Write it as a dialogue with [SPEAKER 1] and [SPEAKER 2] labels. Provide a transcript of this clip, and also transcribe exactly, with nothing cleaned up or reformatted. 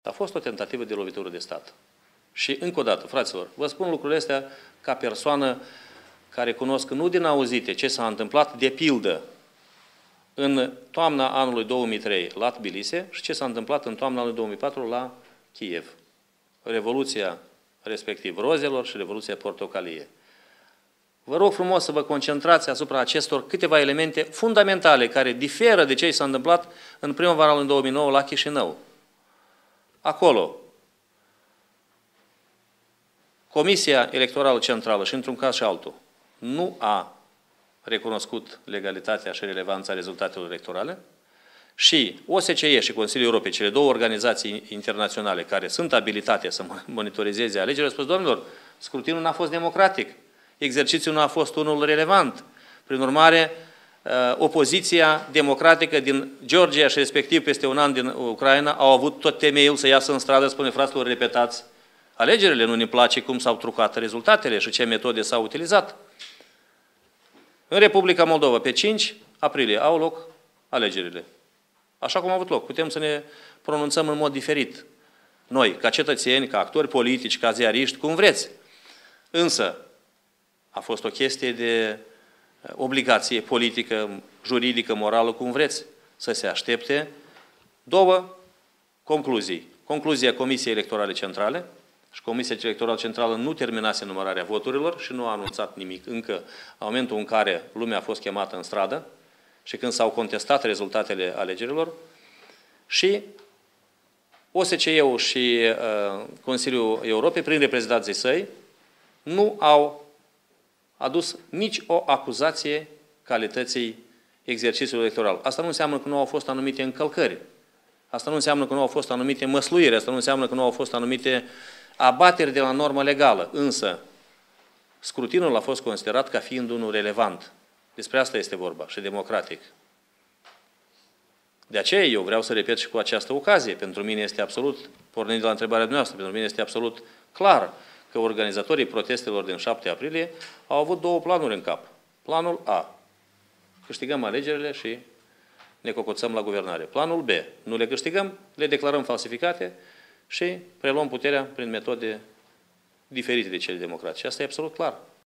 [SPEAKER 1] A fost o tentativă de lovitură de stat. Și încă o dată, fraților, vă spun lucrurile astea ca persoană care cunosc nu din auzite ce s-a întâmplat, de pildă, în toamna anului două mii trei la Tbilisi și ce s-a întâmplat în toamna anului două mii patru la Kiev. Revoluția respectiv rozelor și Revoluția portocalie. Vă rog frumos să vă concentrați asupra acestor câteva elemente fundamentale care diferă de ce s-a întâmplat în primăvara anului două mii nouă la Chișinău. Acolo, Comisia Electorală Centrală și într-un caz și altul nu a recunoscut legalitatea și relevanța rezultatelor electorale și O S C E și Consiliul Europei, cele două organizații internaționale care sunt abilitate să monitorizeze alegerile, au spus, domnilor, scrutinul n-a fost democratic, exercițiul nu a fost unul relevant. Prin urmare, opoziția democratică din Georgia și respectiv peste un an din Ucraina au avut tot temeiul să iasă în stradă, spune, fraților, repetați alegerile, nu ne place cum s-au trucat rezultatele și ce metode s-au utilizat. În Republica Moldova, pe cinci aprilie, au loc alegerile. Așa cum au avut loc. Putem să ne pronunțăm în mod diferit. Noi, ca cetățeni, ca actori politici, ca ziariști, cum vreți. Însă, a fost o chestie de obligație politică, juridică, morală, cum vreți, să se aștepte două concluzii. Concluzia Comisiei Electorale Centrale, și Comisia Electorală Centrală nu terminase numărarea voturilor și nu a anunțat nimic încă în momentul în care lumea a fost chemată în stradă și când s-au contestat rezultatele alegerilor, și O S C E-ul și uh, Consiliul Europei, prin reprezentanții săi, nu au adus nici o acuzație calității exercițiului electoral. Asta nu înseamnă că nu au fost anumite încălcări. Asta nu înseamnă că nu au fost anumite măsluiri. Asta nu înseamnă că nu au fost anumite abateri de la normă legală. Însă, scrutinul a fost considerat ca fiind unul relevant. Despre asta este vorba și democratic. De aceea eu vreau să repet și cu această ocazie. Pentru mine este absolut, pornind de la întrebarea dumneavoastră, pentru mine este absolut clar că organizatorii protestelor din șapte aprilie au avut două planuri în cap. Planul A. Câștigăm alegerile și ne cocoțăm la guvernare. Planul B. Nu le câștigăm, le declarăm falsificate și preluăm puterea prin metode diferite de cele democratice. Asta e absolut clar.